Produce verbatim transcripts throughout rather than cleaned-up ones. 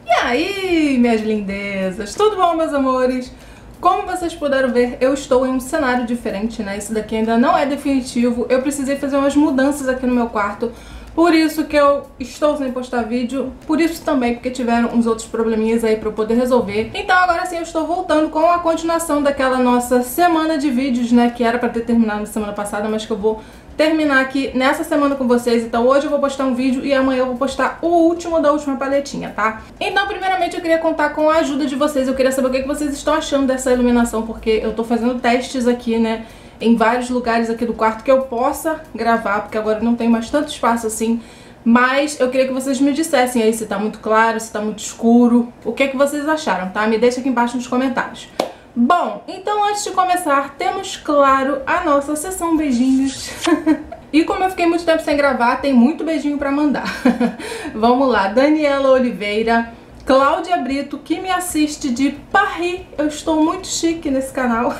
E aí, minhas lindezas, tudo bom, meus amores? Como vocês puderam ver, eu estou em um cenário diferente, né? Isso daqui ainda não é definitivo. Eu precisei fazer umas mudanças aqui no meu quarto. Por isso que eu estou sem postar vídeo. Por isso também, porque tiveram uns outros probleminhas aí pra eu poder resolver. Então agora sim eu estou voltando com a continuação daquela nossa semana de vídeos, né? Que era pra ter terminado na semana passada, mas que eu vou terminar aqui nessa semana com vocês. Então hoje eu vou postar um vídeo e amanhã eu vou postar o último da última paletinha, tá? Então primeiramente eu queria contar com a ajuda de vocês. Eu queria saber o que vocês estão achando dessa iluminação, porque eu tô fazendo testes aqui, né, em vários lugares aqui do quarto que eu possa gravar, porque agora não tem mais tanto espaço assim. Mas eu queria que vocês me dissessem aí se tá muito claro, se tá muito escuro, o que é que vocês acharam, tá? Me deixa aqui embaixo nos comentários. Bom, então antes de começar, temos, claro, a nossa sessão beijinhos. E como eu fiquei muito tempo sem gravar, tem muito beijinho pra mandar. Vamos lá, Daniela Oliveira, Cláudia Brito, que me assiste de Paris, eu estou muito chique nesse canal.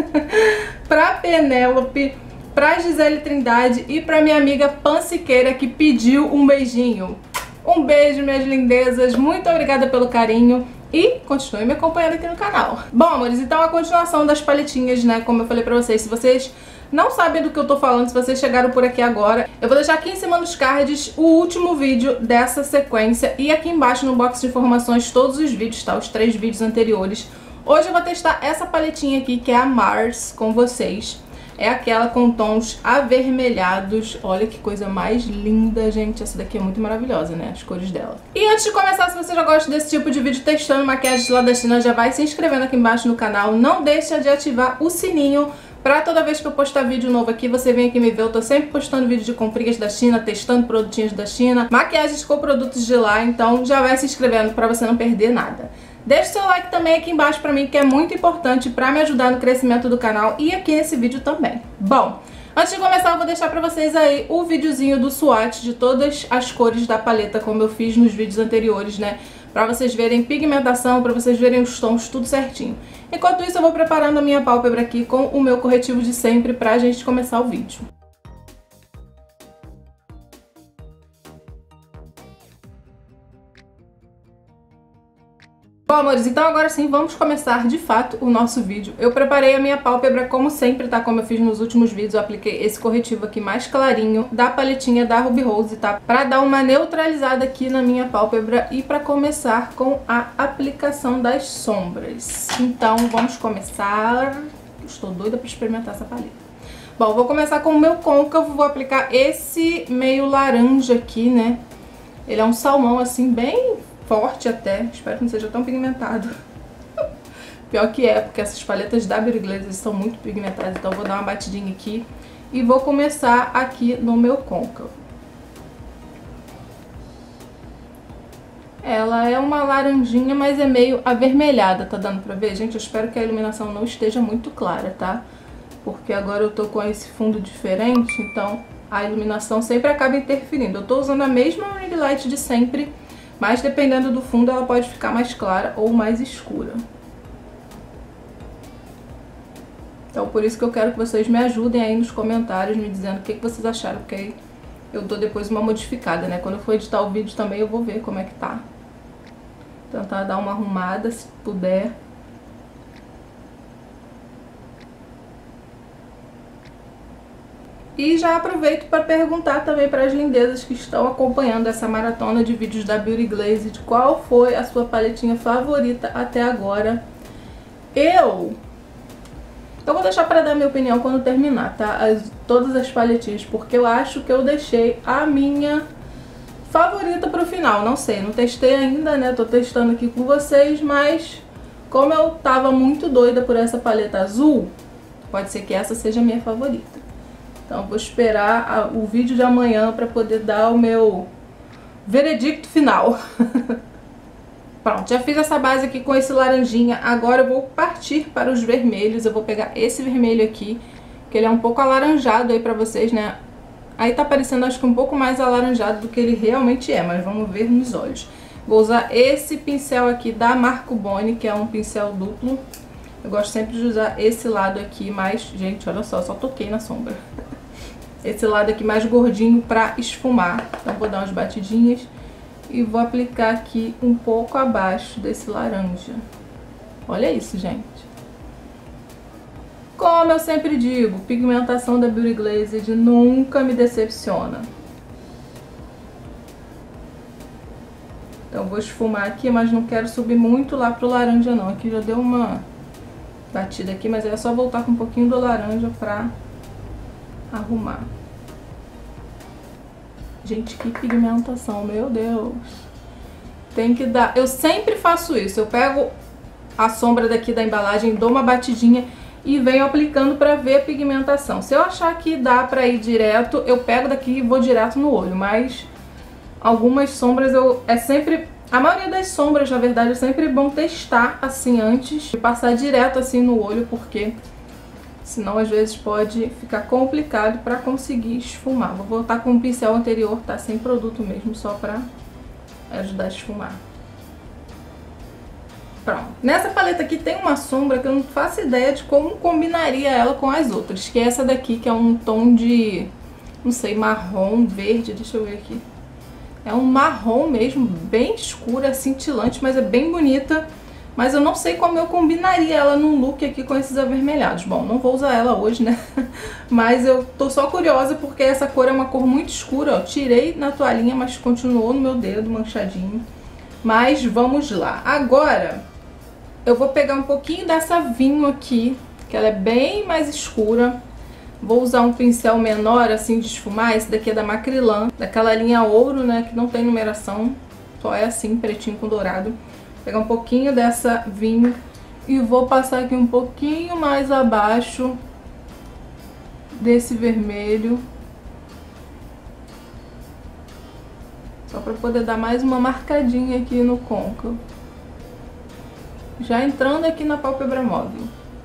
Pra Penélope, pra Gisele Trindade e pra minha amiga Pan Siqueira, que pediu um beijinho. Um beijo, minhas lindezas, muito obrigada pelo carinho. E continue me acompanhando aqui no canal. Bom, amores, então a continuação das paletinhas, né, como eu falei pra vocês, se vocês não sabem do que eu tô falando, se vocês chegaram por aqui agora, eu vou deixar aqui em cima nos cards o último vídeo dessa sequência e aqui embaixo no box de informações todos os vídeos, tá, os três vídeos anteriores. Hoje eu vou testar essa paletinha aqui, que é a Mars, com vocês. É aquela com tons avermelhados. Olha que coisa mais linda, gente. Essa daqui é muito maravilhosa, né? As cores dela. E antes de começar, se você já gosta desse tipo de vídeo testando maquiagem lá da China, já vai se inscrevendo aqui embaixo no canal. Não deixa de ativar o sininho pra toda vez que eu postar vídeo novo aqui, você vem aqui me ver. Eu tô sempre postando vídeo de comprinhas da China, testando produtinhos da China, maquiagens com produtos de lá. Então já vai se inscrevendo pra você não perder nada. Deixe seu like também aqui embaixo pra mim, que é muito importante pra me ajudar no crescimento do canal e aqui nesse vídeo também. Bom, antes de começar eu vou deixar pra vocês aí o videozinho do swatch de todas as cores da paleta, como eu fiz nos vídeos anteriores, né? Pra vocês verem pigmentação, pra vocês verem os tons, tudo certinho. Enquanto isso eu vou preparando a minha pálpebra aqui com o meu corretivo de sempre pra gente começar o vídeo. Bom, amores, então agora sim vamos começar de fato o nosso vídeo. Eu preparei a minha pálpebra como sempre, tá? Como eu fiz nos últimos vídeos, eu apliquei esse corretivo aqui mais clarinho da paletinha da Ruby Rose, tá? Pra dar uma neutralizada aqui na minha pálpebra e pra começar com a aplicação das sombras. Então vamos começar. Estou doida pra experimentar essa paleta. Bom, vou começar com o meu côncavo, vou aplicar esse meio laranja aqui, né? Ele é um salmão assim bem forte até, espero que não seja tão pigmentado. Pior que é, porque essas paletas da Beauty Glaze são muito pigmentadas, então eu vou dar uma batidinha aqui e vou começar aqui no meu côncavo. Ela é uma laranjinha, mas é meio avermelhada, tá dando pra ver? Gente, eu espero que a iluminação não esteja muito clara, tá? Porque agora eu tô com esse fundo diferente, então a iluminação sempre acaba interferindo. Eu tô usando a mesma ring light de sempre, mas dependendo do fundo ela pode ficar mais clara ou mais escura. Então por isso que eu quero que vocês me ajudem aí nos comentários, me dizendo o que vocês acharam, porque aí eu dou depois uma modificada, né? Quando eu for editar o vídeo também eu vou ver como é que tá. Tentar dar uma arrumada se puder. E já aproveito para perguntar também para as lindezas que estão acompanhando essa maratona de vídeos da Beauty Glaze, de qual foi a sua paletinha favorita até agora. Eu... Eu vou deixar para dar minha opinião quando terminar, tá? As, todas as paletinhas, porque eu acho que eu deixei a minha favorita pro final. Não sei, não testei ainda, né? Tô testando aqui com vocês, mas como eu tava muito doida por essa paleta azul, pode ser que essa seja a minha favorita. Então eu vou esperar a, o vídeo de amanhã para poder dar o meu veredicto final. Pronto, já fiz essa base aqui com esse laranjinha. Agora eu vou partir para os vermelhos. Eu vou pegar esse vermelho aqui, que ele é um pouco alaranjado aí pra vocês, né? Aí tá parecendo, acho que um pouco mais alaranjado do que ele realmente é, mas vamos ver nos olhos. Vou usar esse pincel aqui da Marco Boni, que é um pincel duplo. Eu gosto sempre de usar esse lado aqui mais... Gente, olha só, só toquei na sombra. Esse lado aqui mais gordinho pra esfumar. Então vou dar umas batidinhas E vou aplicar aqui um pouco abaixo desse laranja. Olha isso, gente. Como eu sempre digo, pigmentação da Beauty Glazed nunca me decepciona. Então vou esfumar aqui, mas não quero subir muito lá pro laranja não. Aqui já deu uma batida aqui, mas é só voltar com um pouquinho do laranja pra arrumar. Gente, que pigmentação, meu Deus. Tem que dar... Eu sempre faço isso. Eu pego a sombra daqui da embalagem, dou uma batidinha e venho aplicando pra ver a pigmentação. Se eu achar que dá pra ir direto, eu pego daqui e vou direto no olho. Mas algumas sombras eu... É sempre... A maioria das sombras, na verdade, é sempre bom testar assim antes de passar direto assim no olho, porque... senão, às vezes, pode ficar complicado para conseguir esfumar. Vou voltar com o pincel anterior, tá? Sem produto mesmo, só para ajudar a esfumar. Pronto. Nessa paleta aqui tem uma sombra que eu não faço ideia de como combinaria ela com as outras. Que é essa daqui, que é um tom de, não sei, marrom, verde. Deixa eu ver aqui. É um marrom mesmo, bem escura, cintilante, mas é bem bonita. Mas eu não sei como eu combinaria ela num look aqui com esses avermelhados. Bom, não vou usar ela hoje, né? Mas eu tô só curiosa porque essa cor é uma cor muito escura, ó. Tirei na toalhinha, mas continuou no meu dedo manchadinho. Mas vamos lá. Agora, eu vou pegar um pouquinho dessa vinho aqui, que ela é bem mais escura. Vou usar um pincel menor, assim, de esfumar. Esse daqui é da Macrylan, daquela linha ouro, né? Que não tem numeração, só é assim, pretinho com dourado. Pegar um pouquinho dessa vinho e vou passar aqui um pouquinho mais abaixo desse vermelho. Só para poder dar mais uma marcadinha aqui no côncavo. Já entrando aqui na pálpebra móvel.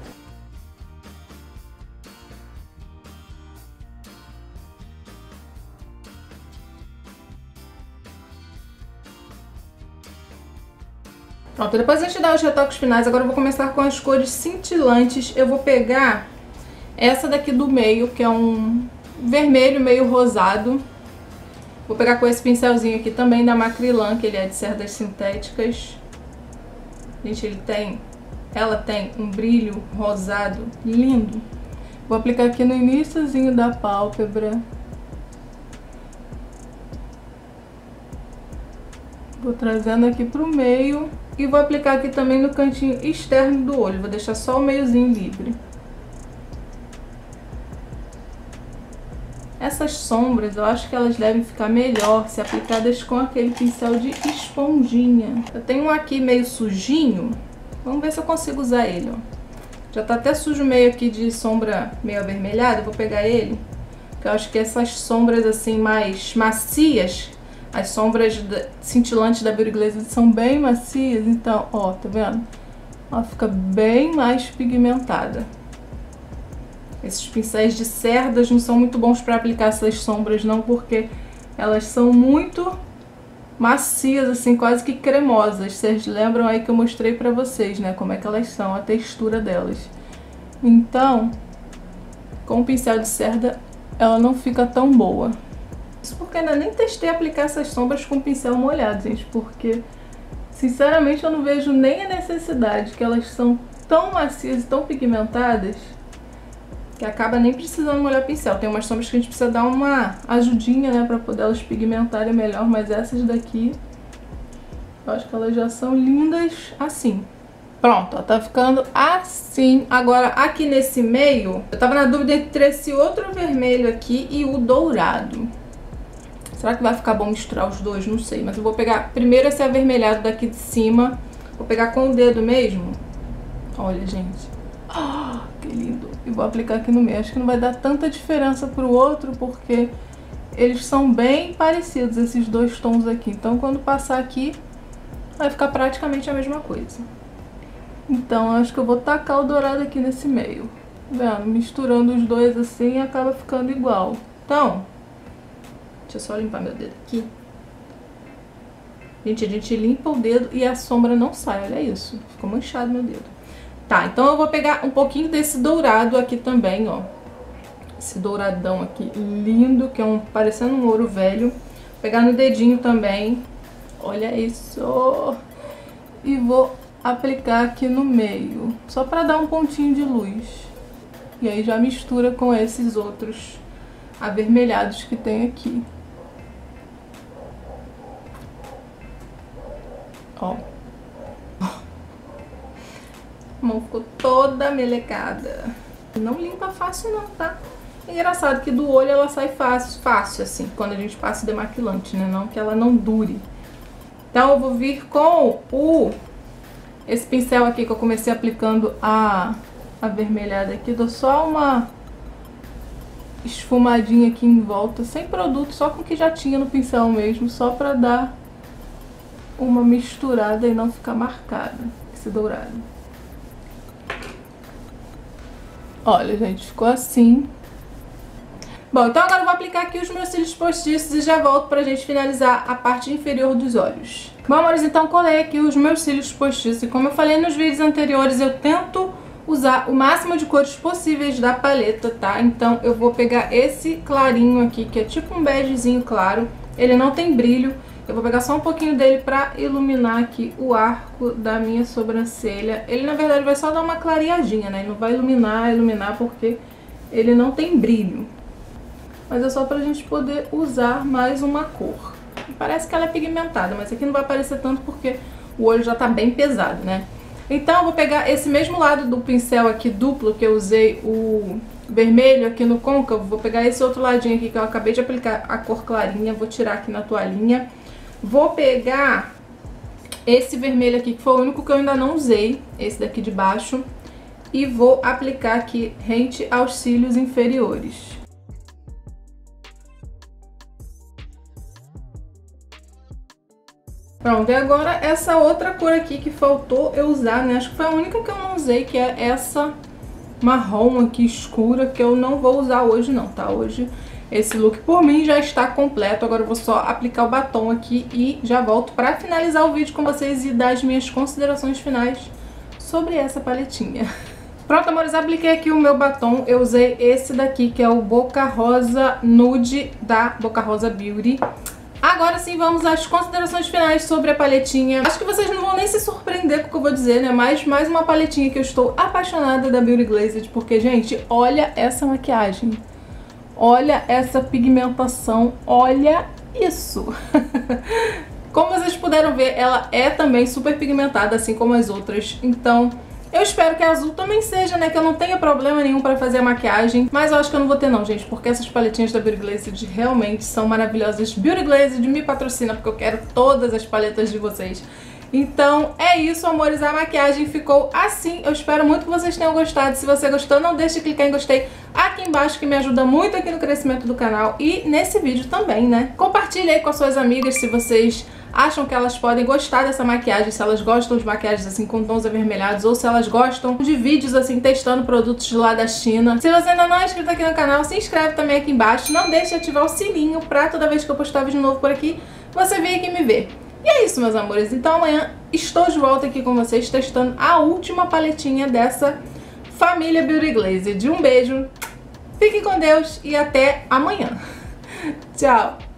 Pronto, depois a gente dá os retoques finais, agora eu vou começar com as cores cintilantes. Eu vou pegar essa daqui do meio, que é um vermelho meio rosado. Vou pegar com esse pincelzinho aqui também da Macrylan, que ele é de cerdas sintéticas. Gente, ele tem, ela tem um brilho rosado lindo. Vou aplicar aqui no iniciozinho da pálpebra. Vou trazendo aqui pro meio. E vou aplicar aqui também no cantinho externo do olho. Vou deixar só o meiozinho livre. Essas sombras, eu acho que elas devem ficar melhor se aplicadas com aquele pincel de esponjinha. Eu tenho um aqui meio sujinho. Vamos ver se eu consigo usar ele, ó. Já tá até sujo meio aqui de sombra meio avermelhada. Eu vou pegar ele. Porque eu acho que essas sombras assim mais macias... As sombras cintilantes da Beauty Glazed são bem macias, então, ó, tá vendo? Ela fica bem mais pigmentada. Esses pincéis de cerdas não são muito bons para aplicar essas sombras, não, porque elas são muito macias, assim, quase que cremosas. Vocês lembram aí que eu mostrei pra vocês, né, como é que elas são, a textura delas. Então, com o pincel de cerda, ela não fica tão boa. Isso porque ainda nem testei aplicar essas sombras com pincel molhado, gente, porque sinceramente eu não vejo nem a necessidade, que elas são tão macias e tão pigmentadas que acaba nem precisando molhar pincel. Tem umas sombras que a gente precisa dar uma ajudinha, né, pra poder elas pigmentarem melhor, mas essas daqui eu acho que elas já são lindas assim. Pronto, ó, tá ficando assim. Agora, aqui nesse meio, eu tava na dúvida entre esse outro vermelho aqui e o dourado. Será que vai ficar bom misturar os dois? Não sei, mas eu vou pegar primeiro esse avermelhado daqui de cima. Vou pegar com o dedo mesmo. Olha, gente. Oh, que lindo. E vou aplicar aqui no meio. Acho que não vai dar tanta diferença pro outro, porque eles são bem parecidos, esses dois tons aqui. Então, quando passar aqui, vai ficar praticamente a mesma coisa. Então, acho que eu vou tacar o dourado aqui nesse meio. Tá vendo? Misturando os dois assim, acaba ficando igual. Então... Deixa eu só limpar meu dedo aqui. Gente, a gente limpa o dedo e a sombra não sai, olha isso. Ficou manchado meu dedo. Tá, então eu vou pegar um pouquinho desse dourado aqui também, ó. Esse douradão aqui lindo, que é um parecendo um ouro velho. Vou pegar no dedinho também. Olha isso! E vou aplicar aqui no meio, só pra dar um pontinho de luz. E aí já mistura com esses outros avermelhados que tem aqui. Ó. A mão ficou toda melecada. Não limpa fácil não, tá? É engraçado que do olho ela sai fácil, fácil assim, quando a gente passa o demaquilante, né? Não que ela não dure. Então eu vou vir com o... esse pincel aqui que eu comecei aplicando a avermelhada aqui. Dou só uma esfumadinha aqui em volta, sem produto, só com o que já tinha no pincel mesmo, só pra dar uma misturada e não ficar marcada esse dourado. Olha, gente, ficou assim. Bom, então agora eu vou aplicar aqui os meus cílios postiços e já volto pra gente finalizar a parte inferior dos olhos. Bom, amores, então colei aqui os meus cílios postiços e como eu falei nos vídeos anteriores, eu tento usar o máximo de cores possíveis da paleta, tá? Então eu vou pegar esse clarinho aqui, que é tipo um begezinho claro, ele não tem brilho. Eu vou pegar só um pouquinho dele pra iluminar aqui o arco da minha sobrancelha. Ele, na verdade, vai só dar uma clareadinha, né? Ele não vai iluminar, iluminar, porque ele não tem brilho. Mas é só pra gente poder usar mais uma cor. Parece que ela é pigmentada, mas aqui não vai aparecer tanto porque o olho já tá bem pesado, né? Então eu vou pegar esse mesmo lado do pincel aqui duplo, que eu usei o vermelho aqui no côncavo. Vou pegar esse outro ladinho aqui que eu acabei de aplicar a cor clarinha. Vou tirar aqui na toalhinha. Vou pegar esse vermelho aqui, que foi o único que eu ainda não usei, esse daqui de baixo, e vou aplicar aqui rente aos cílios inferiores. Pronto, e agora essa outra cor aqui que faltou eu usar, né? Acho que foi a única que eu não usei, que é essa marrom aqui escura, que eu não vou usar hoje não, tá? Hoje esse look por mim já está completo, agora eu vou só aplicar o batom aqui e já volto pra finalizar o vídeo com vocês e dar as minhas considerações finais sobre essa paletinha. Pronto, amores, apliquei aqui o meu batom, eu usei esse daqui que é o Boca Rosa Nude da Boca Rosa Beauty. Agora sim, vamos às considerações finais sobre a paletinha. Acho que vocês não vão nem se surpreender com o que eu vou dizer, né? Mas mais uma paletinha que eu estou apaixonada da Beauty Glazed, porque, gente, olha essa maquiagem. Olha essa pigmentação, olha isso! Como vocês puderam ver, ela é também super pigmentada, assim como as outras. Então, eu espero que a azul também seja, né? Que eu não tenha problema nenhum pra fazer a maquiagem. Mas eu acho que eu não vou ter não, gente, porque essas paletinhas da Beauty Glazed realmente são maravilhosas. Beauty Glazed me patrocina, porque eu quero todas as paletas de vocês. Então é isso, amores, a maquiagem ficou assim. Eu espero muito que vocês tenham gostado. Se você gostou, não deixe de clicar em gostei aqui embaixo, que me ajuda muito aqui no crescimento do canal e nesse vídeo também, né? Compartilhe aí com as suas amigas se vocês acham que elas podem gostar dessa maquiagem, se elas gostam de maquiagens assim com tons avermelhados, ou se elas gostam de vídeos assim testando produtos de lá da China. Se você ainda não é inscrito aqui no canal, se inscreve também aqui embaixo. Não deixe de ativar o sininho pra toda vez que eu postar vídeo novo por aqui, você vir aqui me ver. E é isso, meus amores. Então amanhã estou de volta aqui com vocês testando a última paletinha dessa família Beauty Glazed. Um beijo, fiquem com Deus e até amanhã. Tchau!